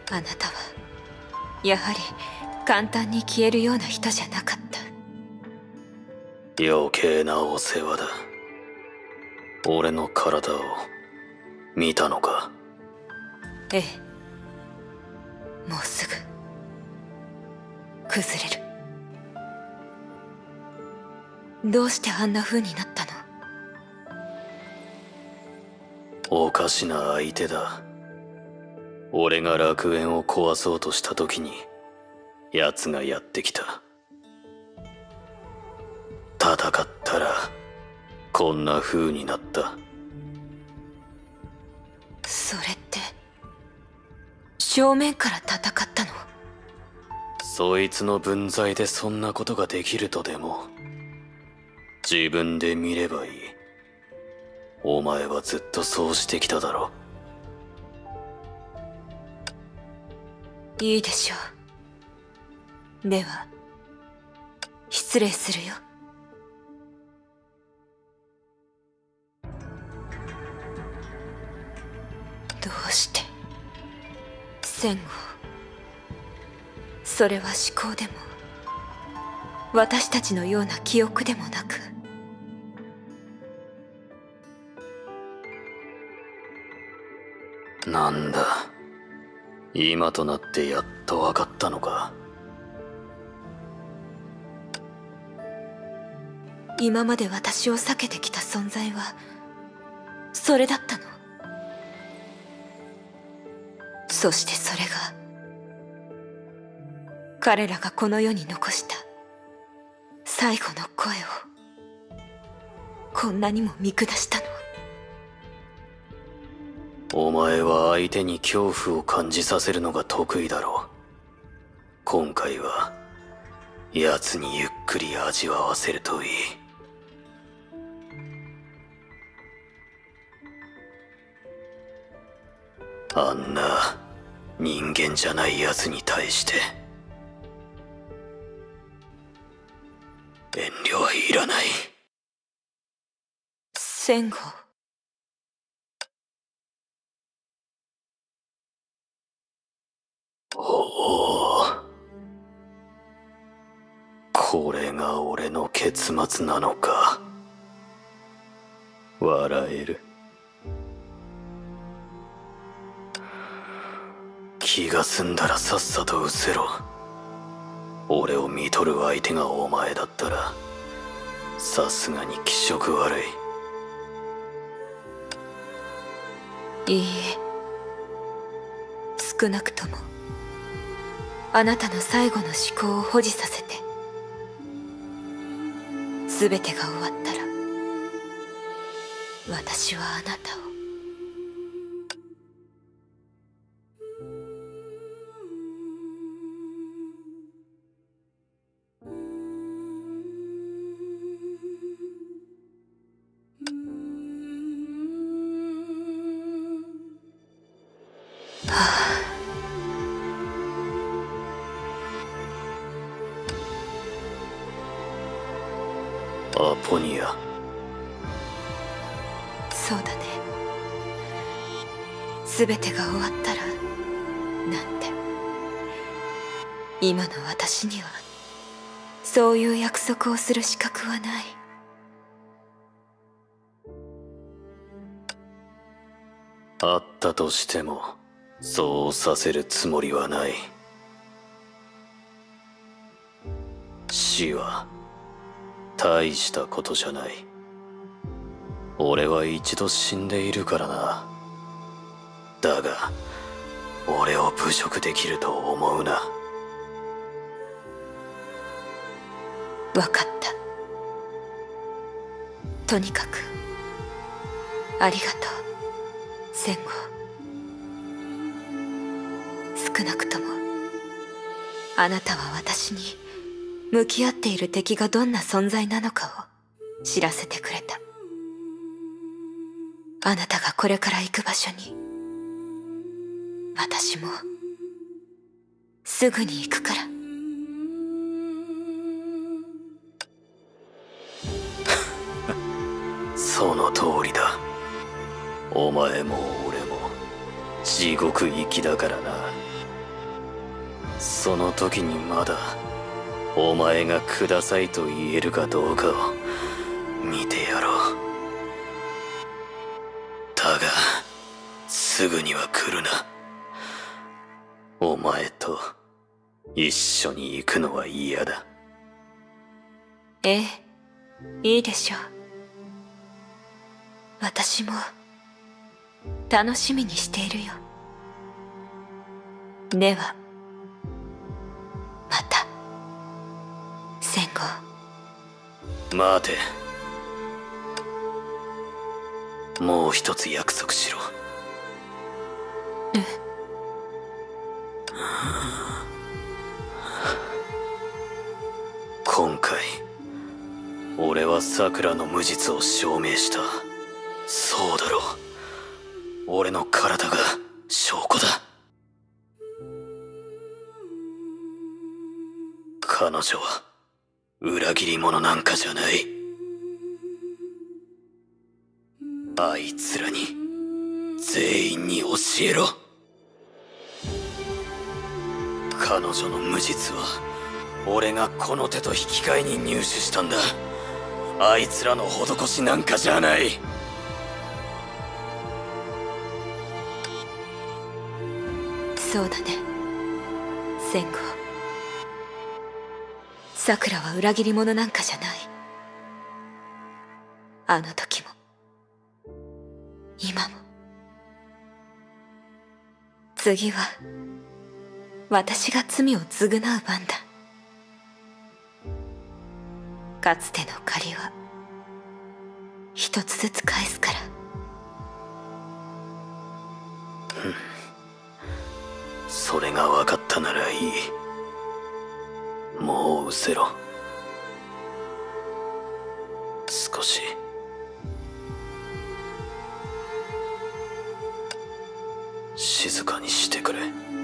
あなたはやはり簡単に消えるような人じゃなかった。 余計なお世話だ。俺の体を見たのか？ ええ、もうすぐ崩れる。どうしてあんな風になったの？ おかしな相手だ。俺が楽園を壊そうとした時に奴がやってきた。戦ったらこんな風になった。 それって正面から戦ったの？ そいつの分際でそんなことができるとでも？自分で見ればいい。お前はずっとそうしてきただろ。 いいでしょう。では失礼するよ。どうして戦後、それは思考でも私たちのような記憶でもなく、 なんだ、今となってやっと分かったのか。 今まで私を避けてきた存在はそれだったの。そしてそれが彼らがこの世に残した最後の声をこんなにも見下したの。 お前は相手に恐怖を感じさせるのが得意だろう。今回は奴にゆっくり味わわせるといい。あんな人間じゃない奴に対して遠慮はいらない。 戦後、 おお、これが俺の結末なのか。笑える。気が済んだらさっさと失せろ。俺を見とる相手がお前だったらさすがに気色悪い。 いいえ、少なくともあなたの最後の思考を保持させて、全てが終わったら私はあなたをアポニア。 そうだね。全てが終わったらなんて、今の私にはそういう約束をする資格はない。 あったとしてもそうさせるつもりはない。死は大したことじゃない。俺は一度死んでいるからな。だが俺を侮辱できると思うな。 分かった。とにかくありがとう戦後。少なくともあなたは私に向き合っている敵がどんな存在なのかを知らせてくれた。あなたがこれから行く場所に私もすぐに行くから。 その通りだ。お前も俺も地獄行きだからな。 その時にまだお前がくださいと言えるかどうかを見てやろう。だがすぐには来るな。お前と一緒に行くのは嫌だ。 ええ、いいでしょう。私も楽しみにしているよ。ではまた戦後。 待て。もう一つ約束しろ。今回俺は桜の無実を証明した。そうだろう。俺の体が証拠だ。彼女は裏切り者なんかじゃない。あいつらに全員に教えろ。彼女の無実は俺がこの手と引き換えに入手したんだ。あいつらの施しなんかじゃない。 そうだね、戦後。桜は裏切り者なんかじゃない。あの時も今も。次は私が罪を償う番だ。かつての借りは一つずつ返すから。 それが分かったならいい。もう失せろ。少し静かにしてくれ。